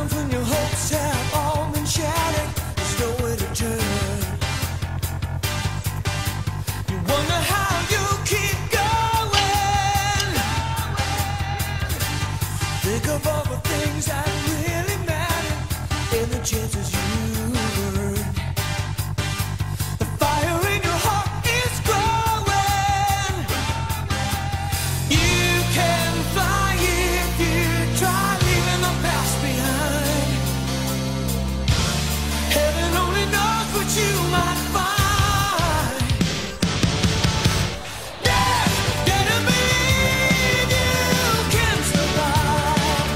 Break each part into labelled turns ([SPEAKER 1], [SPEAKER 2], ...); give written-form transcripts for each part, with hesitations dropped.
[SPEAKER 1] when your hopes have all been shattered, there's nowhere to turn. You wonder how you keep going. Think of all the things that really matter and the chances you earn. The fire in your heart is growing. You can fly if you try, leaving the past behind. Heaven only knows what you might find. Yeah, gotta believe you can survive.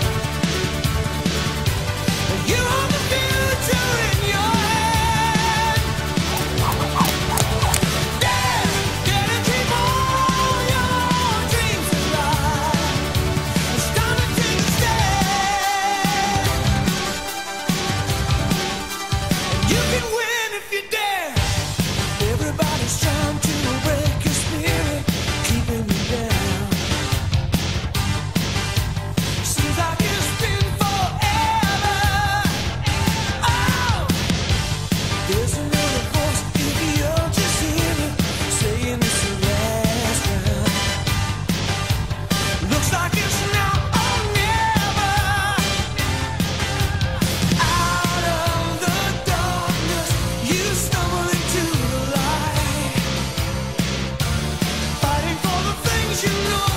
[SPEAKER 1] You hold the future in your hand. Yeah, gotta keep all your dreams alive. It's time to take a stand. You can win if you dare. Everybody's trying to break your spirit, keeping you down. Seems like it's been forever. Oh, there's another voice if you'll just hear it, saying it's the last round. Looks like it's now or never. Out of the darkness, you stumble into the light, fighting for the things you know